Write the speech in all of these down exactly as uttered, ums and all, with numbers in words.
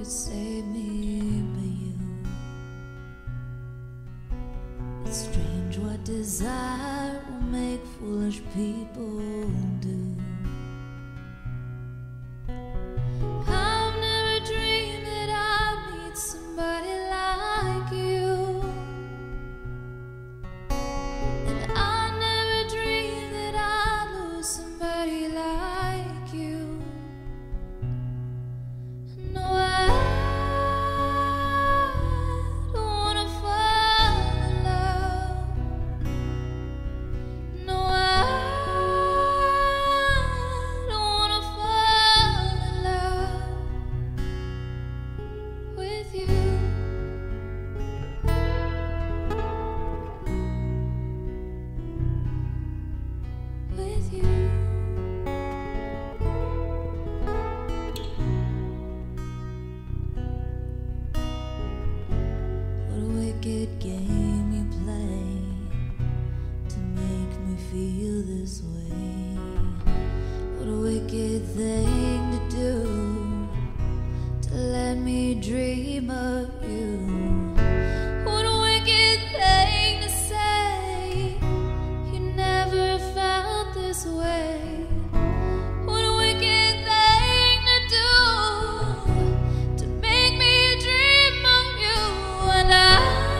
could save me but you. It's strange what desire will make foolish people do. I've never dreamed that I'd meet somebody like you, and I never dreamed that I'd lose somebody like you. No, I don't wanna fall in love. No, I don't wanna fall in love with you. With you. What a wicked game you play to make me feel this way. What a wicked thing to do, to let me dream of you. What a wicked thing to say, you never felt this way. What a wicked thing to do, to make me dream of you. And I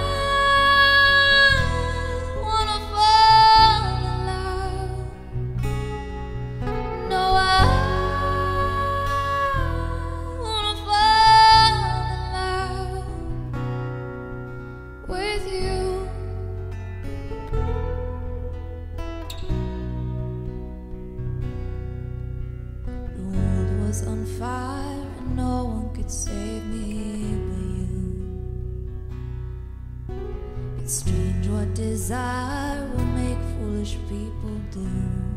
wanna fall in love. No, I wanna fall in love with you. The world was on fire and no one could save me but you. It's strange what desire will make foolish people do.